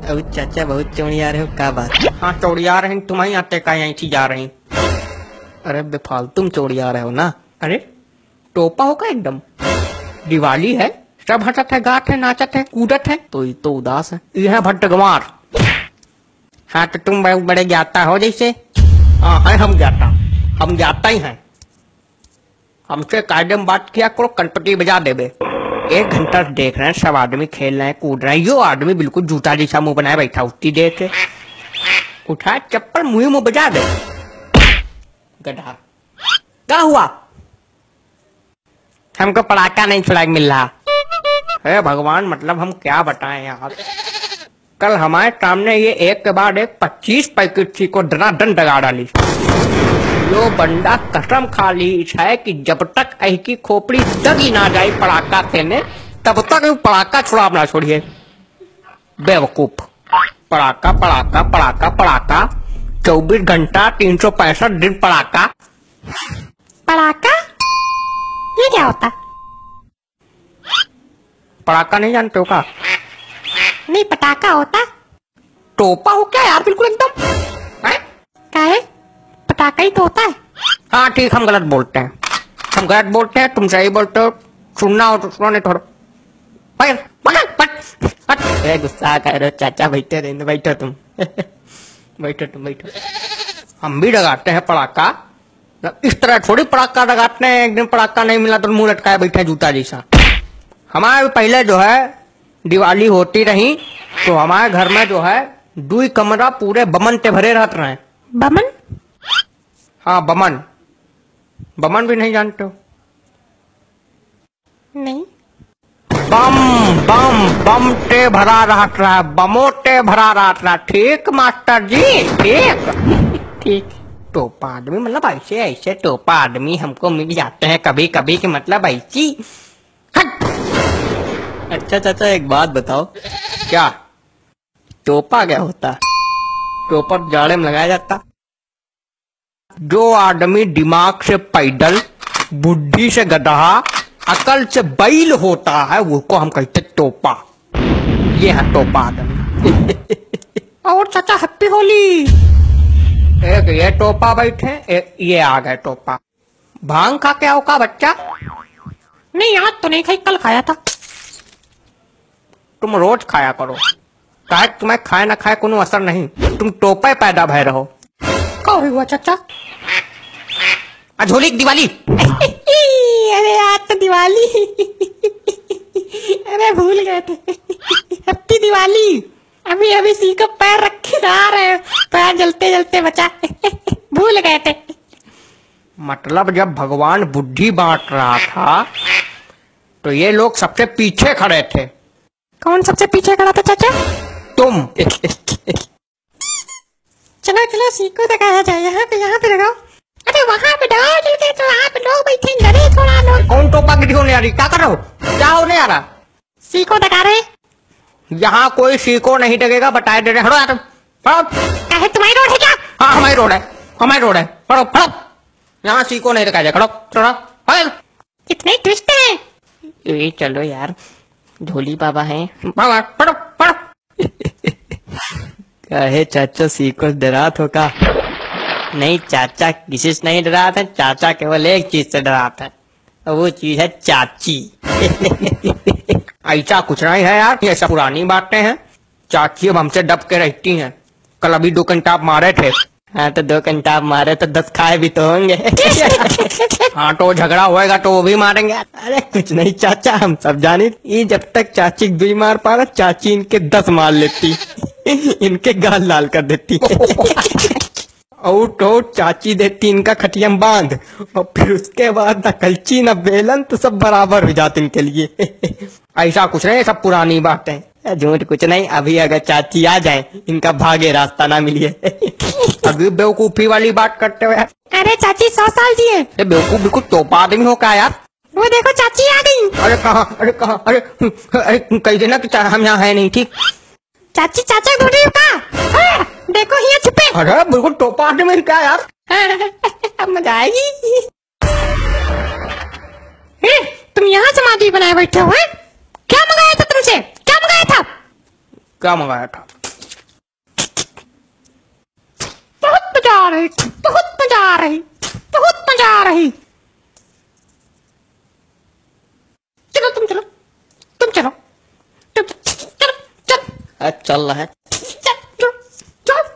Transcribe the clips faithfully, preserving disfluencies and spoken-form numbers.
अब चाचा बहुत चौड़िया रहे हो, क्या बात? हाँ चौड़िया रहे, तुम्हारी आते का यहीं थी जा रही। अरे बेफालतू चौड़िया रहे हो ना। अरे टोपा होगा एकदम, दिवाली है, सब हंसत है, गात है, नाचत है, कूदत है, तो ये तो उदास है। यह भट्टगवार। हाँ तो तुम बड़े बड़े ज्ञाता हो जैसे। हाँ है हम ज्ञाता, हम ज्ञाता ही हैं। हमसे कायदे में बात किया करो, कनपटी बजा देवे। एक घंटा देख रहे हैं, सब आदमी खेल रहे हैं, कूद रहे हैं, यो आदमी बिल्कुल जूता जैसा मुंह बनाए बैठा, उतनी देर से उठा चप्पल मुंह मुंह बजा दे। गधा क्या हुआ? हमको पटाखा नहीं छुड़ाई मिल रहा है। भगवान मतलब हम क्या बताएं यार। कल हमारे सामने ये एक के बाद एक पच्चीस पैकेट थी को दनादन दगा डाली। यो बंदा कसम खा ली है कि जब तक ऐसी खोपड़ी दगी ना जाए पड़ाका देने, तब तक पड़ाका छुड़ा ना छोड़िए। बेवकूफ। पड़ाका पड़ाका पड़ाका पड़ाका, चौबीस घंटा तीन सौ पैंसठ दिन पड़ाका। पड़ाका ये क्या होता? पड़ाका नहीं जानते हो का? नहीं पटाखा होता। टोपा हो क्या यार बिल्कुल एकदम है? क्या है? पटाखा ही तो होता है। हाँ ठीक, हम गलत बोलते हैं, हम गलत बोलते हैं, तुम सही बोलते हो। सुनना हो तो सुनो, नहीं थोड़ा गुस्सा कर रहे हो चाचा, बैठे रहे, बैठो तुम बैठो तुम बैठो। हम भी लगाते हैं पड़ाका, इस तरह थोड़ी पड़ाका लगाते हैं। एक दिन पड़ाका नहीं मिला तो मुंह लटकाए बैठे जूता जैसा। हमारे पहले जो है दिवाली होती रही तो हमारे घर में जो है दुई कमरा पूरे बमन ते भरे रहते रहे। बमन? हाँ बमन, बमन भी नहीं जानते हो? नहीं। बम बम बम ते भरा रहता है, बमो ते भरा रहता है। ठीक मास्टर जी, ठीक ठीक। टोपा आदमी मतलब ऐसे ऐसे टोपा आदमी हमको मिल जाते हैं कभी कभी, कि मतलब ऐसी। अच्छा चाचा एक बात बताओ, क्या? टोपा क्या होता? टोपा जाड़े में लगाया जाता। जो आदमी दिमाग से पैदल, बुद्धि से गधा, अकल से बैल होता है, वो को हम कहते टोपा। ये है टोपा आदमी। और चाचा हैप्पी होली। एक ये टोपा बैठे, एक ये आ गए टोपा। भांग खा के आओ का बच्चा? नहीं आज तो नहीं खाई, कल खाया था। तुम रोज खाया करो, काहे तुम्हें खाए ना खाए कोनो असर नहीं, तुम टोपे पैदा भय रहो। क्या हुआ चाचा? आज होली की दिवाली। अरे आज तो दिवाली। अरे भूल गए थे। हैप्पी दिवाली। अभी अभी सी को पैर रखे आ रहे हैं, पैर जलते जलते बचा। भूल गए थे। मतलब जब भगवान बुद्धि बांट रहा था तो ये लोग सबसे पीछे खड़े थे। कौन सबसे पीछे खड़ा था चाचा? तुम। चलो चलो सी को दिखाया जाए। यहाँ पे यहाँ पे लगाओ। अरे वहाँ पे लगाओ जल्दी, तो वहाँ पे लोग बैठे, डरे थोड़ा लोग। कौन टोपा गिरी होने आ रही? क्या कर रहे हो? क्या होने आ रहा? सी को दिखा रहे। यहाँ कोई सी को नहीं लगेगा, बताए दे रहे। हटो यार तुम, क्या है तुम्हारी रोड है क्या? हाँ हमारी रोड है, हमारी रोड है। पढ़ो पढ़ो, यहाँ सी को नहीं दिखाया जाए। खड़ो चलो। इतने ट्विस्ट है। ये चलो यार, ढोली बाबा हैं। पढ़ो पढ़ो। कहे चाचा सीको डरा तो का? नहीं चाचा किसी से नहीं डरा था, चाचा केवल एक चीज से डरा था, वो चीज है चाची। ऐसा कुछ नहीं है यार, ये सब पुरानी बातें हैं। चाची अब हमसे डब के रहती हैं। कल अभी दो कंटाप मारे थे। हाँ तो दो कंटाप मारे तो दस खाए भी तो होंगे। हाँ तो झगड़ा होएगा तो वो भी मारेंगे। अरे कुछ नहीं चाचा, हम सब जाने, ये जब तक चाची दुई मार पा रहा, चाची इनके दस मार लेती। इनके गाल लाल कर देती। और तो चाची देती इनका खटियम बांध, और फिर उसके बाद न कलची न बेलन, तो सब बराबर हो जाते इनके लिए। ऐसा कुछ नहीं, सब पुरानी बातें। झूठ कुछ नहीं, अभी अगर चाची आ जाए, इनका भागे रास्ता ना मिलिए। अभी बेवकूफी वाली बात करते हुए। अरे चाची सौ साल जी है। बेवकूफ बिल्कुल टोपा आदमी हो क्या यार? वो देखो चाची आ गई। अरे कहाँ, अरे कहाँ, अरे अरे कह देना कि हम यहाँ है नहीं। ठीक चाची, चाचा ढूंढ रही का? देखो यहाँ छुपे। अरे बिल्कुल टोपा आदमी क्या यार? अब मजा आएगी। तुम यहाँ समाधि बनाए बैठे हो? क्या मंगाया था तुमसे? क्या मंगाया था? क्या मंगाया था? आ रही, बहुत मजा आ रही, बहुत मजा आ रही। चलो तुम चलो, तुम चलो, तुम चलो, चल चल रहा है। चल चल चल।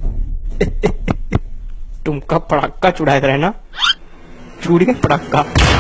तुमका पड़ाका चुड़ाए रहे ना, चूड़ी का पड़ाका।